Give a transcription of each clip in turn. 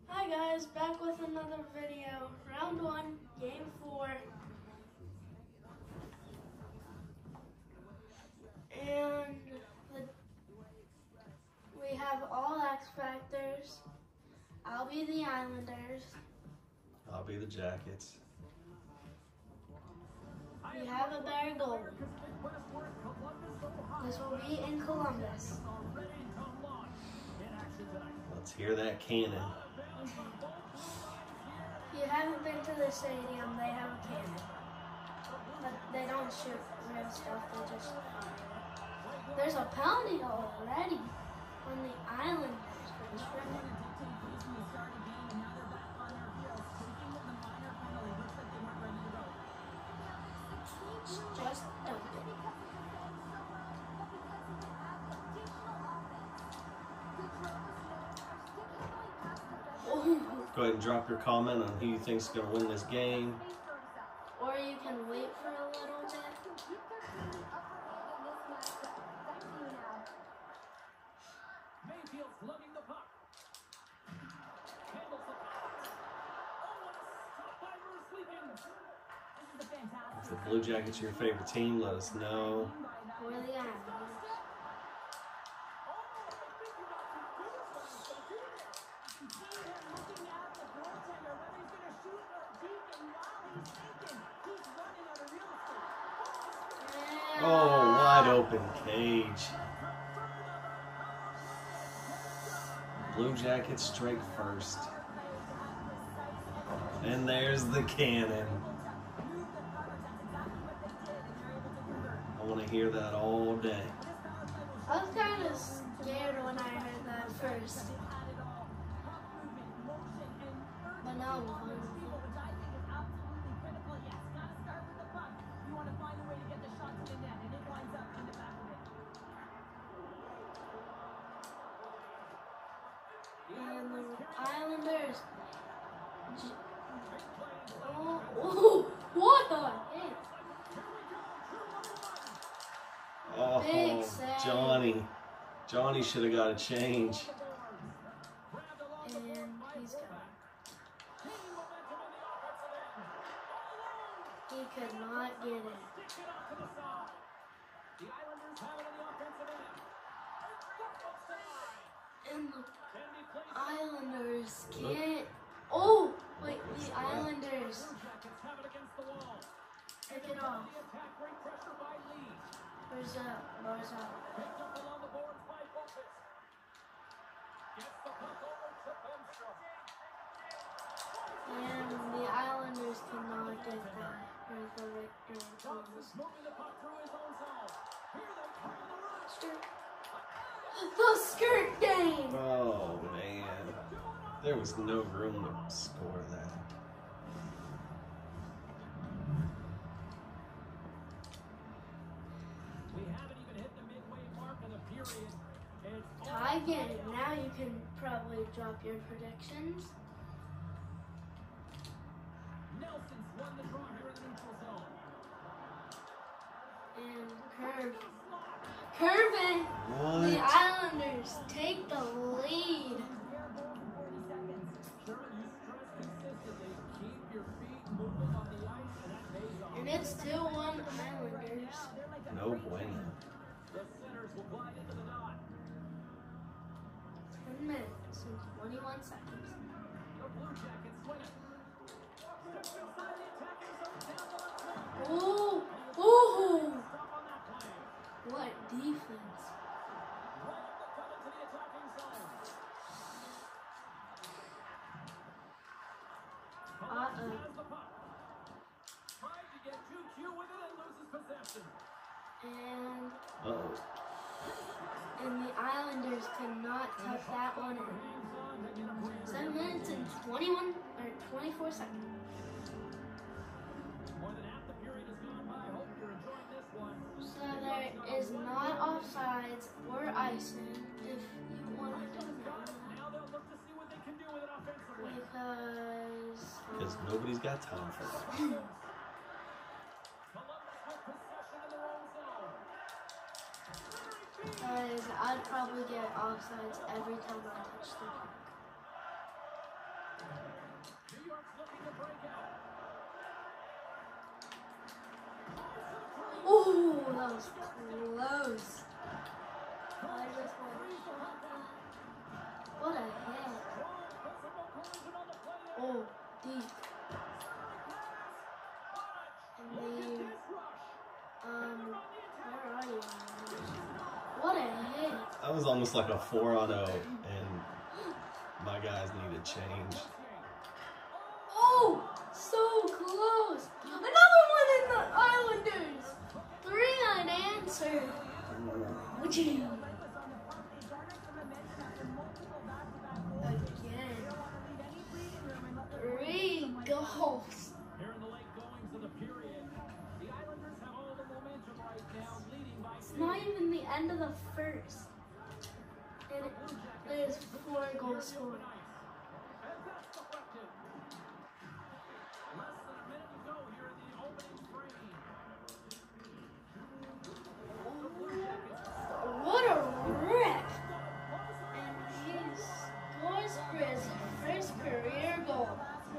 Hi guys, back with another video. Round 1, game 4. And we have all X Factors. I'll be the Islanders. I'll be the Jackets. We have a better goal. This will be in Columbus. Let's hear that cannon. If you haven't been to the stadium, they have a cannon. But they don't shoot real stuff, they just fire. There's a penalty already on the Islanders for tripping. Just dump it. Go ahead and drop your comment on who you think is going to win this game. Or you can wait for a little bit. If the Blue Jackets are your favorite team, let us know. Or the Islanders. Oh, wide open cage. Blue Jackets strike first. And there's the cannon. I want to hear that all day. I was kind of scared when I heard that first. But now I'm and the Islanders. Oh, what the heck? Big Oh, save. Johnny should have got a change. And he's gone. He could not get it. And the Islanders can't. Oh, wait, the Islanders. Pick it off. Where's that? Where's that? And the Islanders cannot get that. Where's the victory comes? The skirt game! Oh, man. There was no room to score that. Tie game. Now you can probably drop your predictions. And curving. What? The Islanders take the lead. And it's 2-1 Islanders. No bueno. 10 minutes and 21 seconds. Oh! Oh! What defense. And the Islanders cannot tuck that one in. 7 minutes and 24 seconds. So there is not offsides or icing if you want to know. Because nobody's got time for that. Because I'd probably get offsides every time I touch the puck. that was close. I just went, what a hit. Oh, deep. And then, where are you? What a hit. That was almost like a 4-on-0, and my guys need a change. Oh, so close. Another one in the Islanders. 3 unanswered. Again. Three goals. It's not even the end of the first. And there's 4 goals scored. What a rip! And he scores for his first career goal.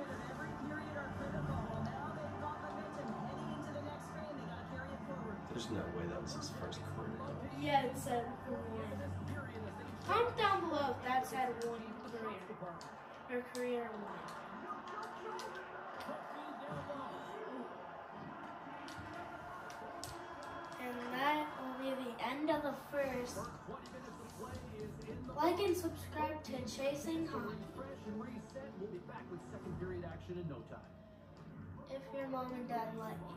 There's no way that was his first career goal. Yeah, it said 1. Comment down below if that said 1 career. Or career 1. And that will be the end of the first. Like and subscribe to Chasing Hockey. If your mom and dad let you.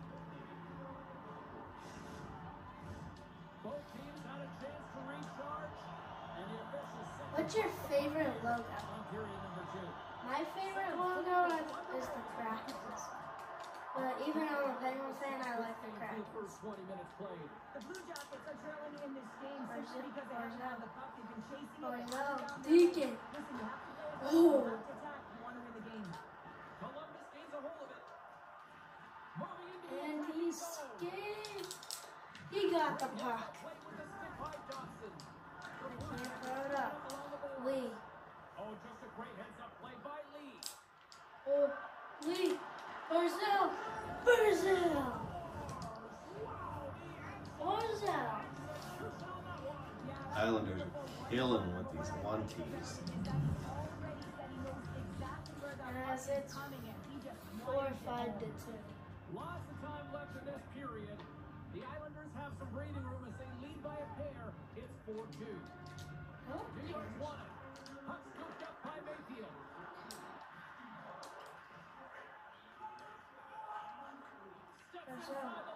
What's your favorite logo? My favorite logo is the Krakens. But even though I'm a Penguins fan, I like the Krakens. Deacon. Oh. And he's scared. He got the puck. I can't throw it up. Lee. Oh, Lee. Barzell. Barzell. Barzell. Islanders are killing with these one-tees. And as it's 4 or 5 to 2. Lots of time left in this period. The Islanders have some breathing room as they lead by a pair. It's 4-2. Oh, New York's won it. Puck scooped up by Mayfield. Steps inside the line.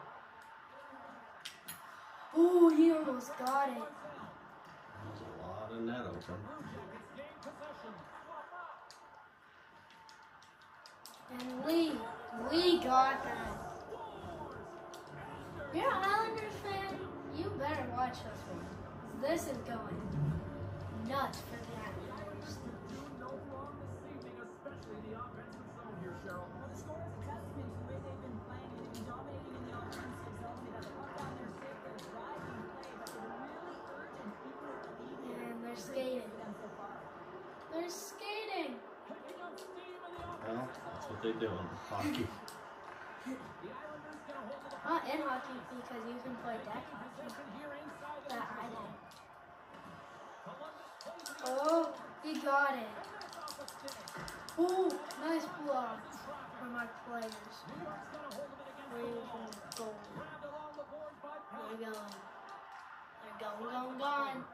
oh, he almost got it. There's a lot of net open. Gain possession. And Lee got that. You're an Islanders fan, you better watch this one. This is going nuts for the Islanders. No wrong this evening, especially the offensive zone here, Cheryl. The score is a testament to the way they've been playing. They've been dominating in the offensive zone. They got the puck down there safe. They're driving play, but they're really urgent. People are leading. And they're skating. They're skating. Well, that's what they do in hockey. Not in hockey because you can play deck hockey. That I did. Oh, he got it. Oh, nice block from our players. Where you can go? They're going. They're going. Gone.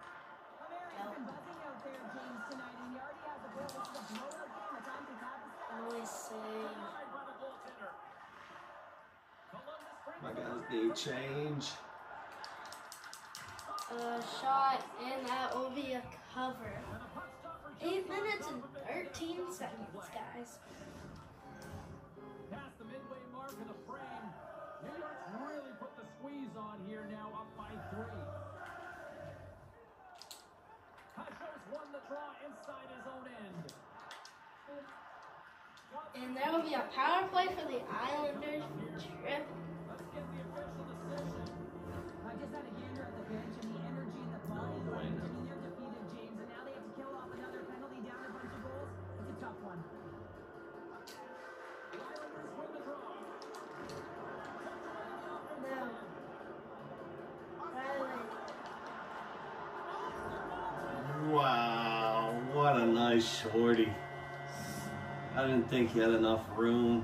Nice save. My guys need change. Shot, and that will be a cover. 8 minutes and 13 seconds, guys. Past the midway mark of the frame. New York's really put the squeeze on here now, up by 3. Kasho's won the draw inside his own end. And there will be a power play for the Islanders trip. Let's get the official decision. I just had a gander at the bench and the energy in the body. No way. I mean, they're defeated, James, and now they have to kill off another penalty down a bunch of goals. It's a tough one. The Islanders win the draw. Now, What a nice shorty. I didn't think he had enough room.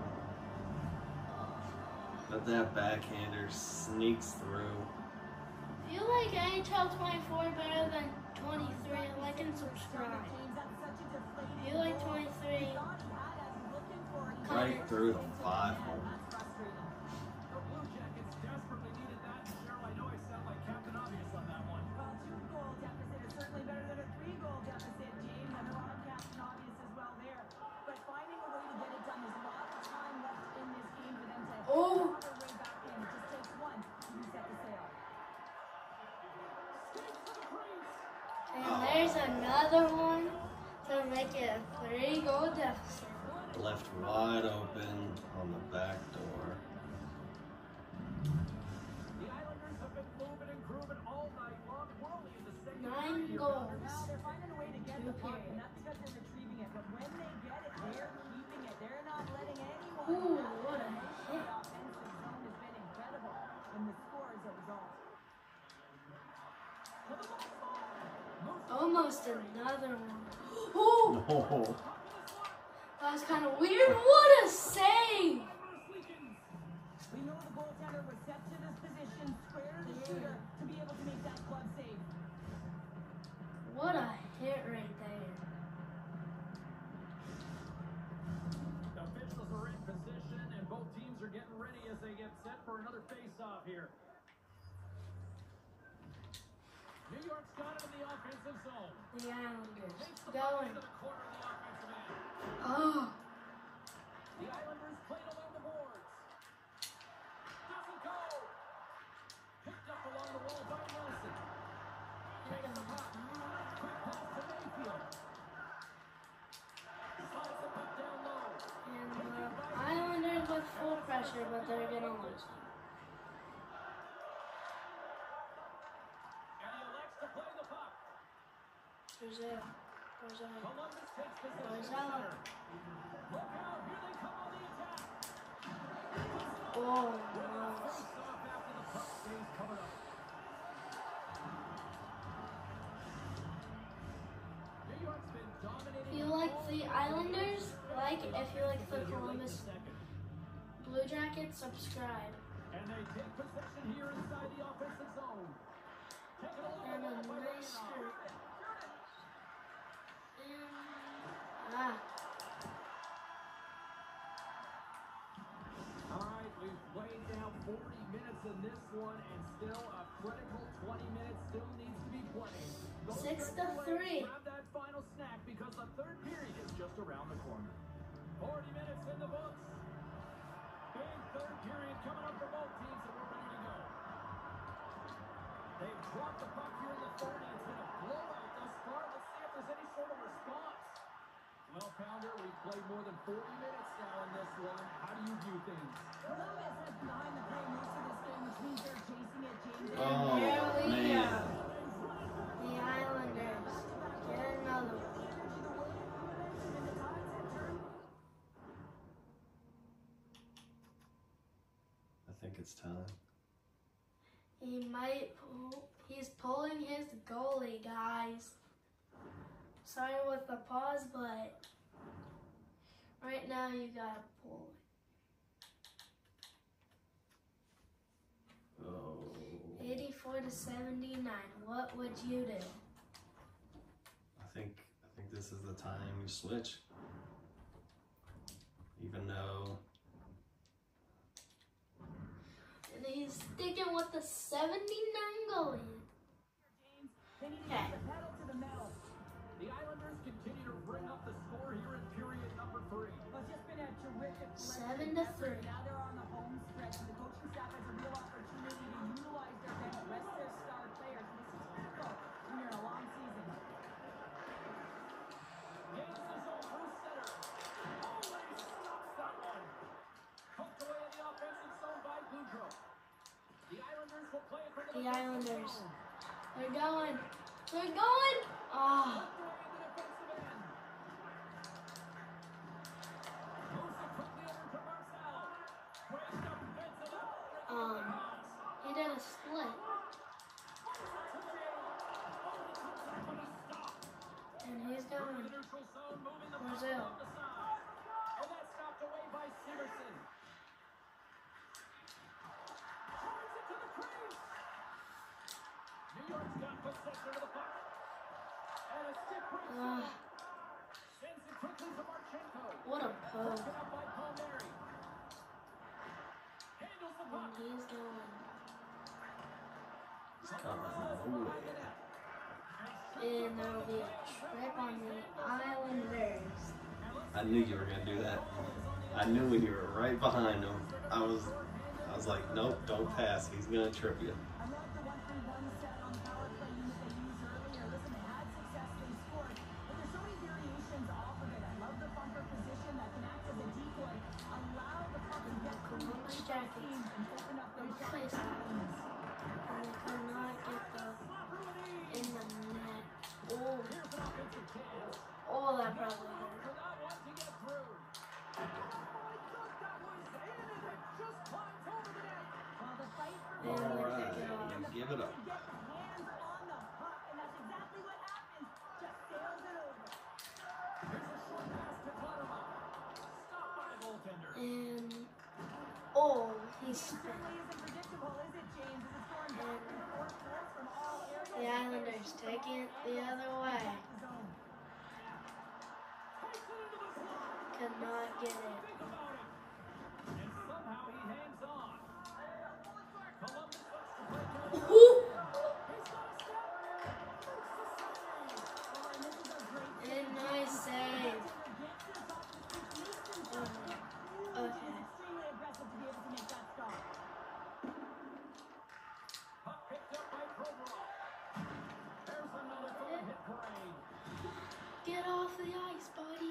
But that backhander sneaks through. If you like NHL 24 better than 23, like and subscribe. If you like 23, Right comment. through the 5 hole. The Blue Jackets desperately needed that. Cheryl, I know I sound like Captain Obvious on that one. Well, 2-goal deficit is certainly better than a 3-goal deficit, James. And a lot of Captain Obvious as well there. But finding a way to get it done, there's a lot of time left in this game for them to claw their way back in. It just takes one to reset the sail. And there's another one to make it a 3-goal deficit. Left wide open on the back door. The Islanders have been moving and grooving all night long. We're only in the second 9 period. goals. Now they're finding a way to get the puck, and period. that's because they're retrieving it. But when they get it, they're keeping it. They're not letting anyone. Ooh, have what a it. hit. The offensive zone has been incredible, and the score is a result. Almost another one. Ooh, Oh, that was kind of weird. What a save! We know the goaltender was set to this position, square to the shooter, to be able to make that club save. What a hit right there. Officials are in position, and both teams are getting ready as they get set for another face-off here. New York's got it in the offensive zone. The Islanders Takes the puck going. into the corner of the offensive end. Oh, The Islanders played along the boards. Doesn't go. Picked up along the wall by Nelson. Takes the puck. Quick pass to Mayfield. Slides the puck down low. and the Islanders with full pressure, but they're gonna lose. And he elects to play the puck. Where's it? Columbus takes possession Where's of that? center. Look out, here they come on the attack. Oh, Face nice. off after the puck stays covered up. New York's been dominating. If you like the Islanders, if you like the Columbus Blue Jackets, subscribe. And they take possession here inside the offensive zone. Taken along And the a wall by nice Reinhart. shirt. All right, we've played now 40 minutes in this one, and still a critical 20 minutes still needs to be played. Don't 6-3. grab that final snack because the third period is just around the corner. 40 minutes in the books. Big third period coming up for both teams, and we're ready to go. They've dropped the puck here in the 30. It's been a blowout thus far. Let's see if there's any sort of response. Well, Pounder, we've played more than 40 minutes now in this one. How do you view things? Columbus has been behind the play most of this game, which means they're chasing it, James. And here we man. go. The Islanders get another one. I think it's time. He's pulling his goalie, guys. Sorry with the pause, but right now you gotta pull it. Oh, 84-79. What would you do? I think this is the time you switch. Even though And he's sticking with the 79 goalie. They need to Okay. get the pedal to the metal. The Islanders continue to bring up the score here in period number 3. Well, it's just been a terrific 7-3. Now they're on the home stretch, and the coaching staff has a real opportunity to utilize their bench, rest their star players. And this is critical when you're in a long season. Gains the zone through center. Oh, and he stops that one. Hooked away in the offensive zone by Boudreaux. The Islanders will play it from The Islanders. zone. They're going. They're going. Oh, Hooked away in the defensive end. Moves it quickly over to Marcel. Great defensive effort. he did a split. And he's going What a poke. And he's going. And there will be a trip on the Islanders. I knew you were gonna do that. I knew when you were right behind him. I was like, nope, don't pass. He's gonna trip you. I love the 1-3-1 set on the power play unit they used earlier. Listen, they had success, they scored, but there's so many variations off of it. I love the bumper position that can act as a decoy, allow the puck to get through the Columbus Jackets. and open up those Replace that. And they cannot get the in the net. Oh, that probably hurt. And they pick it off. And give it up. Hands on the puck, and that's exactly what happens. Just sails it over. And oh, he's spit. Certainly isn't predictable, is it, James? Is it scoring back and forth goals from all areas? The Islanders taking it the other way. Cannot get it. Ooh. And nice save. Okay. Extremely aggressive to be able to make that stop. Get off the ice, buddy.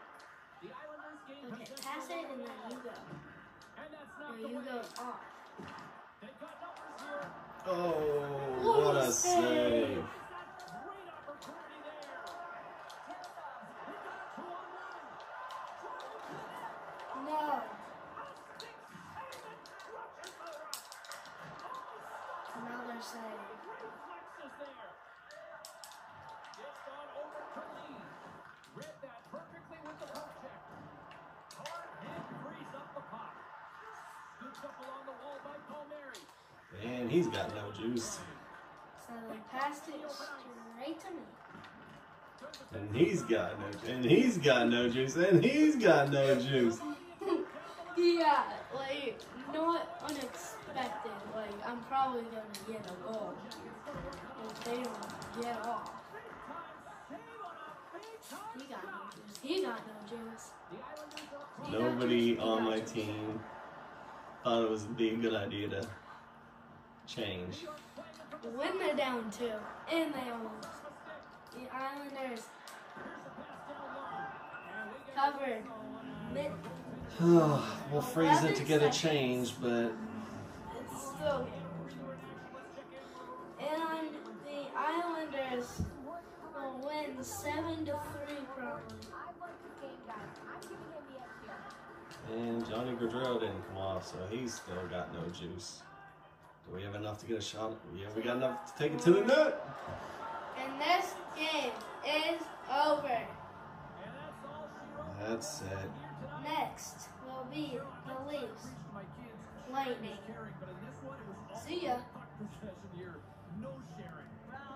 Okay, pass it and then you go. No, you go off. Oh, what a save. No. Another save. And he's got no juice. So they passed it straight to me. And he's got no juice. And he's got no juice. Yeah, like, not unexpected. Like, I'm probably going to get a goal if they don't get off. He got no juice. He got no juice. Nobody on my team thought it would be a good idea to change. When they're down 2, and they almost. The Islanders covered. We'll freeze it to get a change, but It's still. And the Islanders will win 7-3 probably. and Johnny Gaudreau didn't come off, so he's still got no juice. Do we have enough to get a shot? Yeah, we got enough to take it to the net. And this game is over. That's it. Next will be the Leafs. Lightning. See ya.